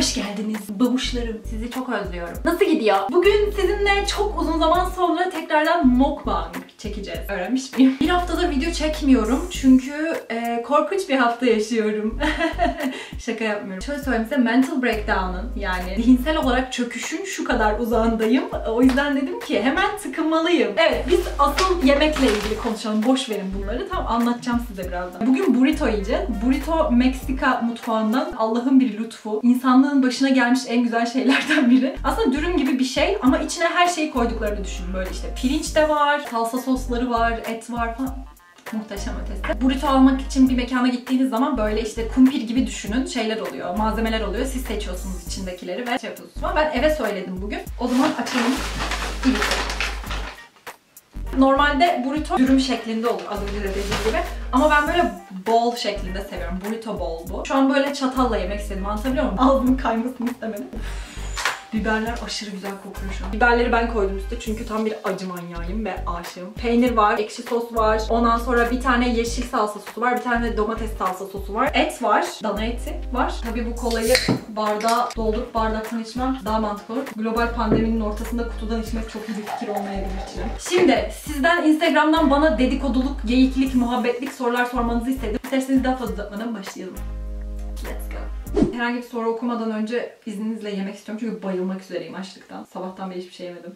Hoş geldiniz babuşlarım. Sizi çok özlüyorum. Nasıl gidiyor? Bugün sizinle çok uzun zaman sonra tekrardan mukbang çekeceğiz. Öğrenmiş miyim? Bir haftadır video çekmiyorum çünkü korkunç bir hafta yaşıyorum. Şaka yapmıyorum. Şöyle söyleyeyim size, mental breakdown'ın, yani zihinsel olarak çöküşün şu kadar uzağındayım. O yüzden dedim ki hemen tıkınmalıyım. Evet, biz asıl yemekle ilgili konuşalım. Boş verin bunları. Tam anlatacağım size birazdan. Bugün burrito yiyeceğiz. Burrito Meksika mutfağından Allah'ın bir lütfu. İnsanlığın başına gelmiş en güzel şeylerden biri. Aslında dürüm gibi bir şey ama içine her şeyi koyduklarını düşünün. Böyle işte pirinç de var, salsa sosları var, et var falan. Muhteşem ötesi. Burrito almak için bir mekana gittiğiniz zaman böyle işte kumpir gibi düşünün şeyler oluyor, malzemeler oluyor. Siz seçiyorsunuz içindekileri ve şey yapıyorsunuz. Ben eve söyledim bugün. O zaman açalım. Normalde burrito dürüm şeklinde olur az önce de dediğim gibi. Ama ben böyle bowl şeklinde seviyorum. Burrito bowl bu. Şu an böyle çatalla yemek istedim. Anlatabiliyor muyum? Ağzımın kaymasını istemedim. Biberler aşırı güzel kokuyor şu an. Biberleri ben koydum üstüne çünkü tam bir acı manyağıyım ve aşığım. Peynir var, ekşi sos var. Ondan sonra bir tane yeşil salsa sosu var, bir tane de domates salsa sosu var. Et var, dana eti var. Tabii bu kolayı bardağa doldurup bardaktan içmem daha mantıklı olur. Global pandeminin ortasında kutudan içmek çok iyi bir fikir olmayabilir için. Şimdi sizden Instagram'dan bana dedikoduluk, geyiklik, muhabbetlik sorular sormanızı istedim. İsterseniz daha fazla uzatmadan başlayalım. Let's go. Herhangi bir soru okumadan önce izninizle yemek istiyorum çünkü bayılmak üzereyim açlıktan. Sabahtan beri hiçbir şey yemedim.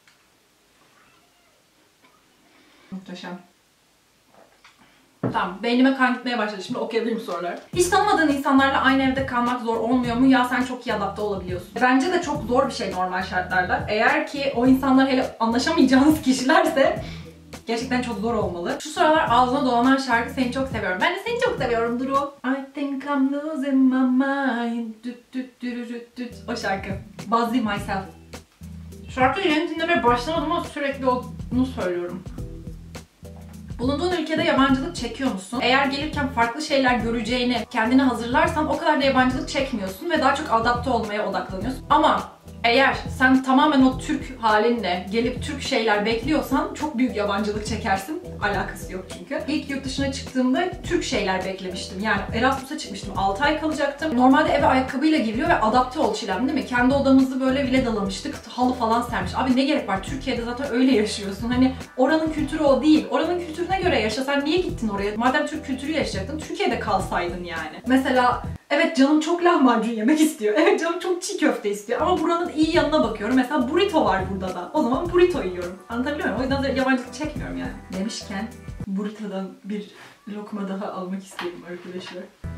Muhteşem. Tamam, beynime kan gitmeye başladı. Şimdi okuyabilirim soruları. Hiç tanımadığın insanlarla aynı evde kalmak zor olmuyor mu? Ya sen çok iyi adapte olabiliyorsun. Bence de çok zor bir şey normal şartlarda. Eğer ki o insanlar hele anlaşamayacağınız kişilerse gerçekten çok zor olmalı. Şu sıralar ağzına dolanan şarkı Seni Çok Seviyorum. Ben de seni çok seviyorum Duru. I think I'm losing my mind. Düt düt dürürüt düt. O şarkı. Buzzy Myself. Şarkıyı yeni dinlemeye başlamadım ama sürekli onu söylüyorum. Bulunduğun ülkede yabancılık çekiyor musun? Eğer gelirken farklı şeyler göreceğini kendine hazırlarsan o kadar da yabancılık çekmiyorsun ve daha çok adapte olmaya odaklanıyorsun. Ama eğer sen tamamen o Türk halinle gelip Türk şeyler bekliyorsan çok büyük yabancılık çekersin. Alakası yok çünkü. İlk yurt dışına çıktığımda Türk şeyler beklemiştim. Yani Erasmus'a çıkmıştım. 6 ay kalacaktım. Normalde eve ayakkabıyla giriliyor ve adapte ol çilem değil mi? Kendi odamızı böyle villadalamıştık. Halı falan sermiş. Abi ne gerek var? Türkiye'de zaten öyle yaşıyorsun. Hani oranın kültürü o değil. Oranın kültürüne göre yaşa. Sen niye gittin oraya? Madem Türk kültürüyle yaşayacaktın, Türkiye'de kalsaydın yani. Mesela evet canım çok lahmacun yemek istiyor. Evet canım çok çiğ köfte istiyor. Ama buranın iyi yanına bakıyorum. Mesela burrito var burada da. O zaman burrito yiyorum. Anlatabiliyor muyum? O yüzden de yabancılık çekmiyorum yani. Demişken burrito'dan bir lokma daha almak istiyorum arkadaşlar.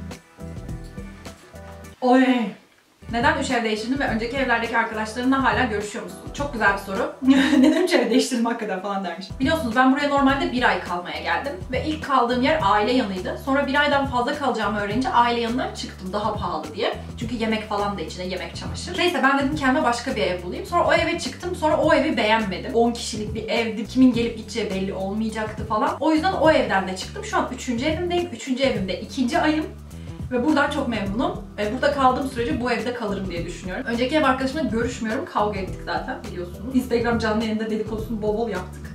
Oy! Neden 3 ev değiştirdin ve önceki evlerdeki arkadaşlarınla hala görüşüyor musun? Çok güzel bir soru. Neden 3 ev değiştirdim hakikaten falan dermiş. Biliyorsunuz ben buraya normalde 1 ay kalmaya geldim. Ve ilk kaldığım yer aile yanıydı. Sonra 1 aydan fazla kalacağımı öğrenince aile yanına çıktım daha pahalı diye. Çünkü yemek falan da içine, yemek çamaşır. Neyse ben dedim kendime başka bir ev bulayım. Sonra o eve çıktım. Sonra o evi beğenmedim. 10 kişilik bir evdi. Kimin gelip gideceği belli olmayacaktı falan. O yüzden o evden de çıktım. Şu an 3. evimdeyim. 3. evimde 2. ayım. Ve buradan çok memnunum. Burada kaldığım sürece bu evde kalırım diye düşünüyorum. Önceki ev arkadaşımla görüşmüyorum. Kavga ettik zaten biliyorsunuz. Instagram canlı yayında dedikodusunu bol bol yaptık.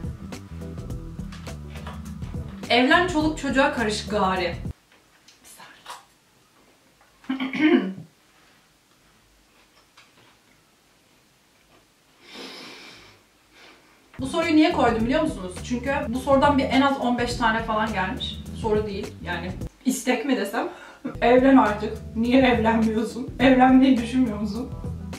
Evlen çoluk çocuğa karış gari. Bir saniye. Bu soruyu niye koydum biliyor musunuz? Çünkü bu sorudan en az 15 tane falan gelmiş. Soru değil yani. İstek mi desem? Evlen artık. Niye evlenmiyorsun? Evlenmeyi düşünmüyor musun?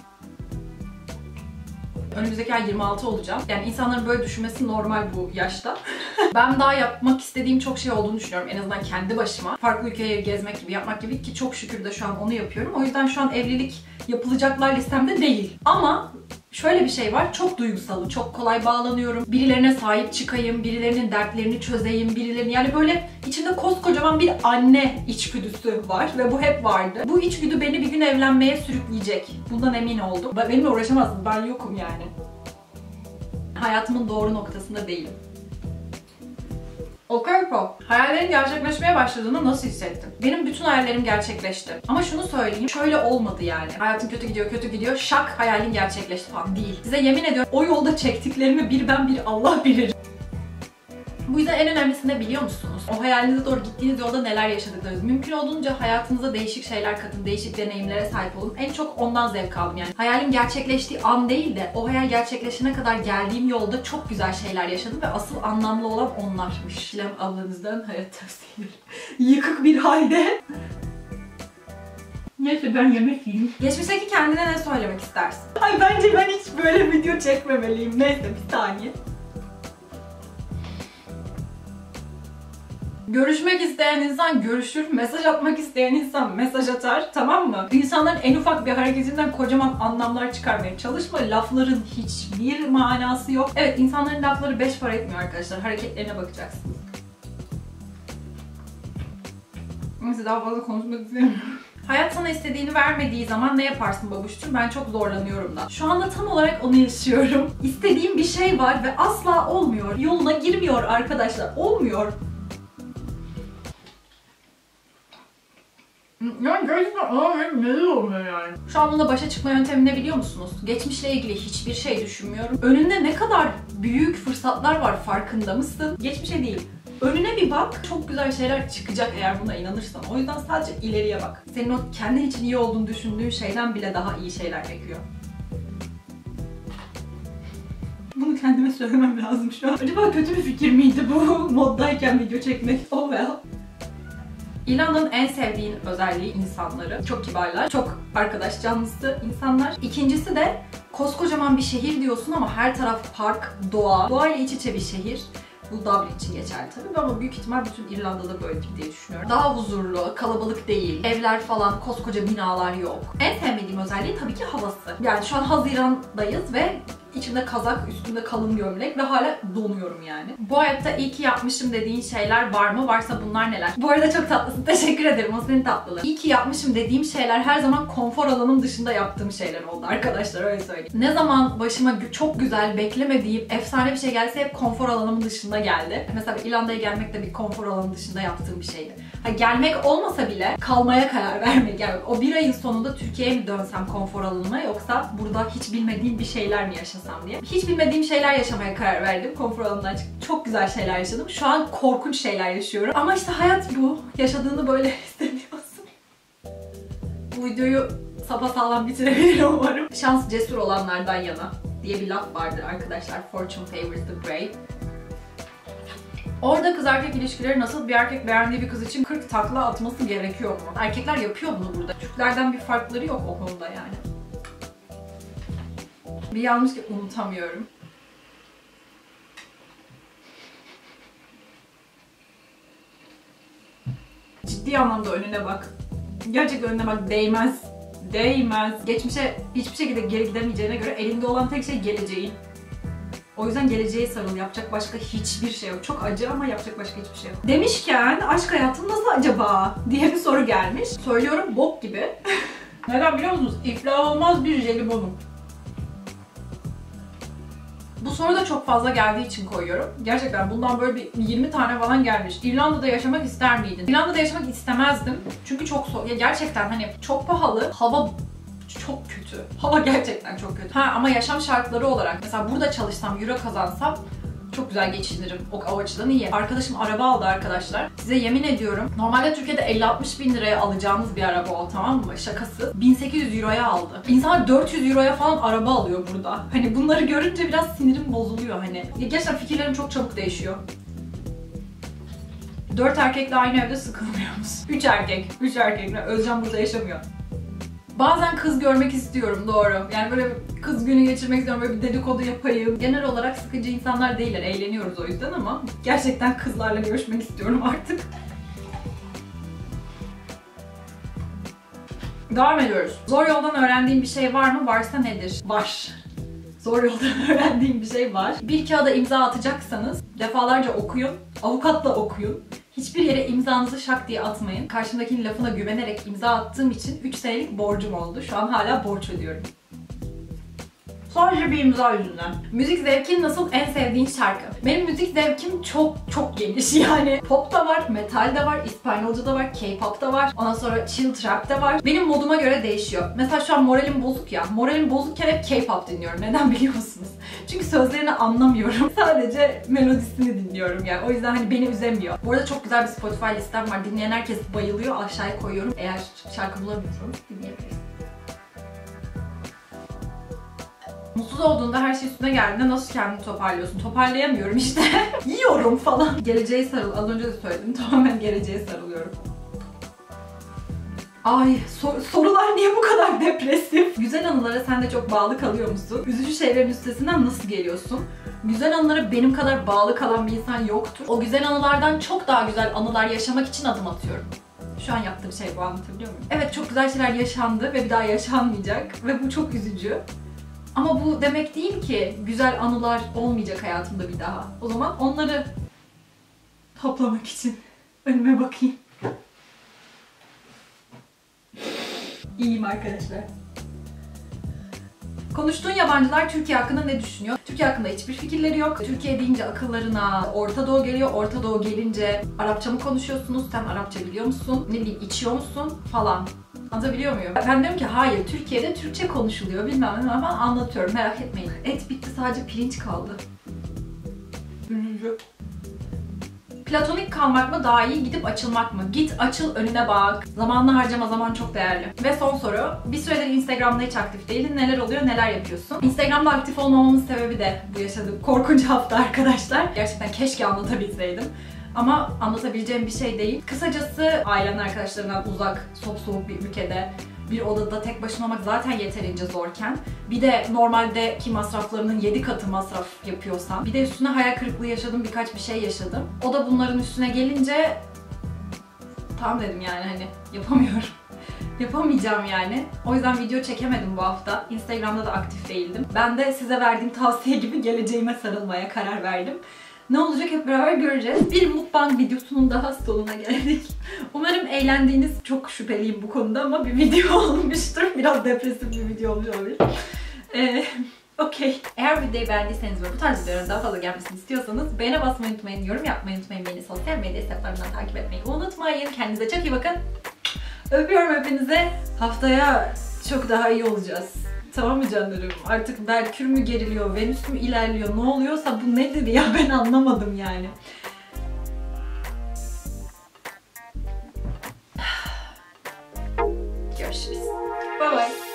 Önümüzdeki ay 26 olacağım. Yani insanların böyle düşünmesi normal bu yaşta. Ben daha yapmak istediğim çok şey olduğunu düşünüyorum. En azından kendi başıma. Farklı ülkeleri gezmek gibi, yapmak gibi ki çok şükür de şu an onu yapıyorum. O yüzden şu an evlilik yapılacaklar listemde değil. Ama şöyle bir şey var, çok duygusalım, çok kolay bağlanıyorum. Birilerine sahip çıkayım, birilerinin dertlerini çözeyim, birilerinin yani böyle içimde koskocaman bir anne içgüdüsü var ve bu hep vardı. Bu içgüdü beni bir gün evlenmeye sürükleyecek. Bundan emin oldum. Benimle uğraşamazsın, ben yokum yani. Hayatımın doğru noktasında değilim. Okay po. Hayallerin gerçekleşmeye başladığını nasıl hissettin? Benim bütün hayallerim gerçekleşti. Ama şunu söyleyeyim, şöyle olmadı yani. Hayatın kötü gidiyor, şak hayalin gerçekleşti falan değil. Size yemin ediyorum o yolda çektiklerimi bir ben bir Allah bilir. Bu yüzden en önemlisi ne biliyor musunuz? O hayalinize doğru gittiğiniz yolda neler yaşadıklarınız. Mümkün olduğunca hayatınıza değişik şeyler katın, değişik deneyimlere sahip olun. En çok ondan zevk aldım yani. Hayalim gerçekleştiği an değil de o hayal gerçekleşene kadar geldiğim yolda çok güzel şeyler yaşadım ve asıl anlamlı olan onlarmış. Şilem ablanızdan hayat tavsiyeleri. Yıkık bir halde. Neyse ben yemek yiyeyim. Geçmişteki kendine ne söylemek istersin? Ay bence ben hiç böyle video çekmemeliyim. Neyse bir saniye. Görüşmek isteyen insan görüşür, mesaj atmak isteyen insan mesaj atar, tamam mı? İnsanların en ufak bir hareketinden kocaman anlamlar çıkarmaya çalışma. Lafların hiçbir manası yok. Evet, insanların lafları 5 para etmiyor arkadaşlar. Hareketlerine bakacaksınız. Neyse daha fazla konuşmak istemiyorum. Hayat sana istediğini vermediği zaman ne yaparsın babuşcuğum? Ben çok zorlanıyorum da. Şu anda tam olarak onu yaşıyorum. İstediğim bir şey var ve asla olmuyor. Yoluna girmiyor arkadaşlar. Olmuyor. Yani gerçekten neler olmuyor yani? Şu an bununla başa çıkma yöntemini biliyor musunuz? Geçmişle ilgili hiçbir şey düşünmüyorum. Önünde ne kadar büyük fırsatlar var farkında mısın? Geçmişe değil. Önüne bir bak, çok güzel şeyler çıkacak eğer buna inanırsan. O yüzden sadece ileriye bak. Senin o kendin için iyi olduğunu düşündüğün şeyden bile daha iyi şeyler bekliyor. Bunu kendime söylemem lazım şu an. Acaba kötü bir fikir miydi bu moddayken video çekmek? Oh well. İrlanda'nın en sevdiğin özelliği insanları. Çok kibarlar, çok arkadaş canlısı insanlar. İkincisi de koskocaman bir şehir diyorsun ama her taraf park, doğa. Doğayla iç içe bir şehir. Bu Dublin için geçerli tabii ama büyük ihtimal bütün İrlanda'da böyledir diye düşünüyorum. Daha huzurlu, kalabalık değil, evler falan, koskoca binalar yok. En sevmediğim özelliği tabii ki havası. Yani şu an Haziran'dayız ve içimde kazak, üstümde kalın gömlek ve hala donuyorum yani. Bu hayatta iyi ki yapmışım dediğin şeyler var mı? Varsa bunlar neler? Bu arada çok tatlısın. Teşekkür ederim. O senin tatlılığın. İyi ki yapmışım dediğim şeyler her zaman konfor alanım dışında yaptığım şeyler oldu arkadaşlar. Öyle söyleyeyim. Ne zaman başıma çok güzel, beklemediğim, efsane bir şey gelse hep konfor alanımın dışında geldi. Mesela İrlanda'ya gelmek de bir konfor alanı dışında yaptığım bir şeydi. Ha, gelmek olmasa bile kalmaya karar vermek. Yani o bir ayın sonunda Türkiye'ye mi dönsem konfor alanıma yoksa burada hiç bilmediğim bir şeyler mi yaşasam diye. Hiç bilmediğim şeyler yaşamaya karar verdim. Konfor alanından çıkıp çok güzel şeyler yaşadım. Şu an korkunç şeyler yaşıyorum. Ama işte hayat bu. Yaşadığını böyle hissediyorsun. Bu videoyu sapasağlam bitirebilirim umarım. Şans cesur olanlardan yana diye bir laf vardır arkadaşlar. Fortune favors the brave. Orada kız erkek ilişkileri nasıl? Bir erkek beğendiği bir kız için 40 takla atması gerekiyor mu? Erkekler yapıyor bunu burada. Türklerden bir farkları yok o konuda yani. Bir yanlış ki unutamıyorum. Ciddi anlamda önüne bak. Gerçekten önüne bak. Değmez. Değmez. Geçmişe hiçbir şekilde geri gidemeyeceğine göre elinde olan tek şey geleceğin. O yüzden geleceğe sarıl. Yapacak başka hiçbir şey yok. Çok acı ama yapacak başka hiçbir şey yok. Demişken aşk hayatın nasıl acaba diye bir soru gelmiş. Söylüyorum bok gibi. Neden biliyor musunuz? İflah olmaz bir jelibonum. Bu soru da çok fazla geldiği için koyuyorum. Gerçekten bundan böyle bir 20 tane falan gelmiş. İrlanda'da yaşamak ister miydin? İrlanda'da yaşamak istemezdim. Çünkü çok soğuk. Ya gerçekten hani çok pahalı. Hava çok kötü. Hava gerçekten çok kötü. Ha ama yaşam şartları olarak mesela burada çalışsam, euro kazansam çok güzel geçinirim. O açıdan iyi. Arkadaşım araba aldı arkadaşlar. Size yemin ediyorum. Normalde Türkiye'de 50-60 bin liraya alacağınız bir araba o, tamam mı? Şakası. 1800 euroya aldı. İnsanlar 400 euroya falan araba alıyor burada. Hani bunları görünce biraz sinirim bozuluyor hani. Gerçekten fikirlerim çok çabuk değişiyor. 4 erkekle aynı evde sıkılmıyor musun? 3 erkek. 3 erkekle. Özcan burada yaşamıyor. Bazen kız görmek istiyorum, doğru. Yani böyle kız günü geçirmek istiyorum, böyle bir dedikodu yapayım. Genel olarak sıkıcı insanlar değiller, eğleniyoruz o yüzden ama gerçekten kızlarla görüşmek istiyorum artık. Devam ediyoruz. Zor yoldan öğrendiğin bir şey var mı? Varsa nedir? Var. Zor yoldan öğrendiğim bir şey var. Bir kağıda imza atacaksanız defalarca okuyun, avukatla okuyun. Hiçbir yere imzanızı şak diye atmayın. Karşımdakinin lafına güvenerek imza attığım için 3 senelik borcum oldu. Şu an hala borç ödüyorum. Sadece bir imza yüzünden. Müzik zevkin nasıl? En sevdiğin şarkı. Benim müzik zevkim çok geniş yani. Pop da var, metal de var, İspanyolca da var, K-pop da var. Ondan sonra chill trap de var. Benim moduma göre değişiyor. Mesela şu an moralim bozuk ya. Moralim bozukken hep K-pop dinliyorum. Neden biliyor musunuz? Çünkü sözlerini anlamıyorum. Sadece melodisini dinliyorum yani. O yüzden hani beni üzemiyor. Bu arada çok güzel bir Spotify listem var. Dinleyen herkes bayılıyor. Aşağıya koyuyorum. Eğer şarkı bulabiliyorsanız dinleyebilirsiniz. Mutsuz olduğunda her şey üstüne geldiğinde nasıl kendini toparlıyorsun? Toparlayamıyorum işte. Yiyorum falan. Geleceğe sarıl. Az önce de söyledim. Tamamen geleceğe sarılıyorum. Ay sorular niye bu kadar depresif? Güzel anılara sen de çok bağlı kalıyor musun? Üzücü şeylerin üstesinden nasıl geliyorsun? Güzel anılara benim kadar bağlı kalan bir insan yoktur. O güzel anılardan çok daha güzel anılar yaşamak için adım atıyorum. Şu an yaptığım şey bu, anlatabiliyor muyum? Evet, çok güzel şeyler yaşandı ve bir daha yaşanmayacak ve bu çok üzücü. Ama bu demek değil ki güzel anılar olmayacak hayatımda bir daha. O zaman onları toplamak için önüme bakayım. İyiyim arkadaşlar. Konuştuğun yabancılar Türkiye hakkında ne düşünüyor? Türkiye hakkında hiçbir fikirleri yok. Türkiye deyince akıllarına Orta Doğu geliyor. Orta Doğu gelince Arapça mı konuşuyorsunuz? Sen Arapça biliyor musun? Ne bileyim, içiyor musun? Falan. Anlatabiliyor muyum? Ben diyorum ki hayır, Türkiye'de Türkçe konuşuluyor bilmem ne, ama anlatıyorum, merak etmeyin. Et bitti, sadece pirinç kaldı. Üzücü. Platonik kalmak mı daha iyi, gidip açılmak mı? Git açıl, önüne bak. Zamanını harcama, zaman çok değerli. Ve son soru. Bir süredir Instagram'da hiç aktif değildin. Neler oluyor, neler yapıyorsun? Instagram'da aktif olmamamın sebebi de bu yaşadığım korkunç hafta arkadaşlar. Gerçekten keşke anlatabilseydim. Ama anlatabileceğim bir şey değil. Kısacası ailemden, arkadaşlarımdan uzak, soğuk bir ülkede, bir odada tek başına olmak zaten yeterince zorken, bir de normaldeki masraflarının 7 katı masraf yapıyorsam, bir de üstüne hayal kırıklığı yaşadım, birkaç bir şey yaşadım. O da bunların üstüne gelince tamam dedim yani, hani yapamıyorum. Yapamayacağım yani. O yüzden video çekemedim bu hafta. Instagram'da da aktif değildim. Ben de size verdiğim tavsiye gibi geleceğime sarılmaya karar verdim. Ne olacak hep beraber göreceğiz. Bir mukbang videosunun daha sonuna geldik. Umarım eğlendiğiniz, çok şüpheliyim bu konuda ama bir video olmuştur. Biraz depresif bir video olmuş olabilir. Okey. Eğer videoyu beğendiyseniz ve bu tarz videoların daha fazla gelmesini istiyorsanız beğene basmayı unutmayın, yorum yapmayı unutmayın, beni sosyal medya hesaplarımdan takip etmeyi unutmayın. Kendinize çok iyi bakın. Öpüyorum hepinize. Haftaya çok daha iyi olacağız. Tamam mı canlarım? Artık Merkür mü geriliyor, Venüs mü ilerliyor, ne oluyorsa bu nedir ya, ben anlamadım yani. Görüşürüz. Bye bye.